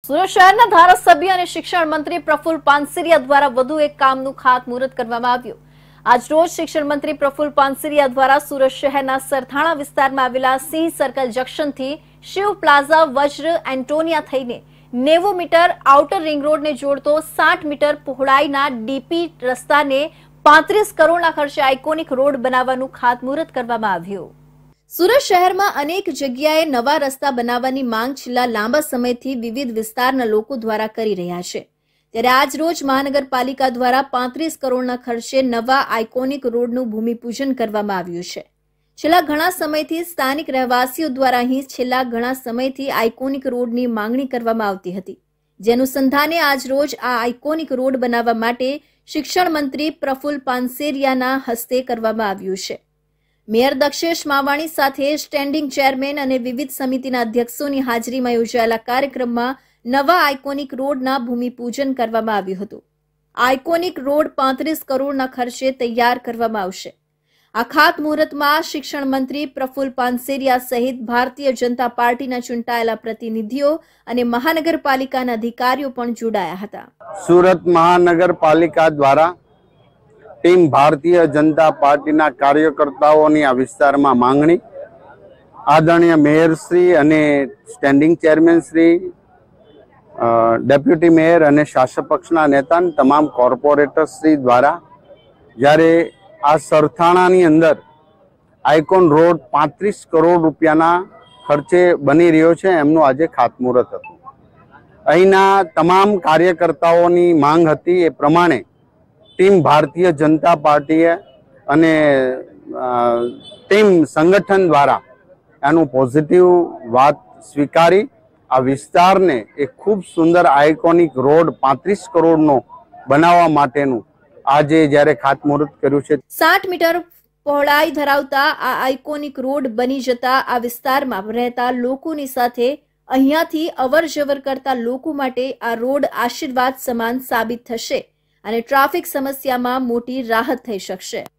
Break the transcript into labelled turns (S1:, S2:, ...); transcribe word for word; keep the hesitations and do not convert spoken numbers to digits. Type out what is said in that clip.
S1: સુરત શહેરના ધારાસભ્ય અને શિક્ષણ મંત્રી પ્રફુલ પાનસેરિયા દ્વારા વધુ એક કામનું ખાતમુહૂર્ત કરવામાં આવ્યું। આજરોજ શિક્ષણ મંત્રી પ્રફુલ પાનસેરિયા દ્વારા સુરત શહેરના સરથાણા વિસ્તારમાં આવેલા સિંહ સર્કલ જંકશનથી શિવ પ્લાઝા વજ્ર એન્ટોનિયા થઈને નેવું મીટર આઉટર રિંગ રોડને જોડતો સાઠ મીટર પહોળાઈના ડીપી રસ્તાને પાંત્રીસ કરોડના ખર્ચે આઇકોનિક રોડ બનાવવાનું ખાતમુહૂર્ત કરવામાં આવ્યું। સુરત શહેરમાં અનેક જગ્યાએ નવા રસ્તા બનાવવાની માંગ છેલ્લા લાંબા સમયથી વિવિધ વિસ્તારના લોકો દ્વારા કરી રહ્યા છે, ત્યારે આજ રોજ મહાનગરપાલિકા દ્વારા પાંત્રીસ કરોડના ખર્ચે નવા આઇકોનિક રોડનું ભૂમિપૂજન કરવામાં આવ્યું છે। છેલ્લા ઘણા સમયથી સ્થાનિક રહેવાસીઓ દ્વારા અહીં છેલ્લા ઘણા સમયથી આઇકોનિક રોડની માંગણી કરવામાં આવતી હતી, જે અનુસંધાને આજ રોજ આ આઇકોનિક રોડ બનાવવા માટે શિક્ષણ મંત્રી પ્રફુલ પાનસેરિયાના હસ્તે કરવામાં આવ્યું છે। મેયર દક્ષેશ માવાણી સાથે સ્ટેન્ડિંગ ચેરમેન અને વિવિધ સમિતિના અધ્યક્ષોની હાજરીમાં યોજાયેલા કાર્યક્રમમાં નવા આઇકોનિક રોડના ભૂમિપૂજન કરવામાં આવ્યું હતું। આઇકોનિક રોડ પાંત્રીસ કરોડના ખર્ચે તૈયાર કરવામાં આવશે। આ ખાતમુહૂર્તમાં શિક્ષણ મંત્રી પ્રફુલ પાનસેરિયા સહિત ભારતીય જનતા પાર્ટીના ચૂંટાયેલા પ્રતિનિધિઓ અને મહાનગરપાલિકાના અધિકારીઓ પણ જોડાયા હતા।
S2: સુરત મહાનગરપાલિકા દ્વારા ટીમ ભારતીય જનતા પાર્ટીના કાર્યકર્તાઓની આ વિસ્તારમાં માંગણી આદરણીય મેયરશ્રી અને સ્ટેન્ડિંગ ચેરમેનશ્રી, ડેપ્યુટી મેયર અને શાસક પક્ષના નેતા તમામ કોર્પોરેટરશ્રી દ્વારા જ્યારે આ સરથાણાની અંદર આઇકોન રોડ પાંત્રીસ કરોડ રૂપિયાના ખર્ચે બની રહ્યો છે, એમનું આજે ખાતમુહૂર્ત હતું। અહીંના તમામ કાર્યકર્તાઓની માંગ હતી એ પ્રમાણે ટીમ ભારતીય જનતા પાર્ટીએ અને ટીમ સંગઠન દ્વારા એનું પોઝિટિવ વાત સ્વીકારી આ વિસ્તારને એક ખૂબ સુંદર આઇકોનિક રોડ પાંત્રીસ કરોડનો બનાવવા માટેનું આજે જ્યારે ખાતમુહૂર્ત કર્યું છે।
S1: સાઠ મીટર પહોળાઈ ધરાવતા આ આઇકોનિક રોડ બની જતા આ વિસ્તારમાં રહેતા લોકોની સાથે અહીંયાથી અવર જવર કરતા લોકો માટે આ રોડ આશીર્વાદ સમાન સાબિત થશે અને ટ્રાફિક સમસ્યામાં મોટી રાહત થઈ શકશે।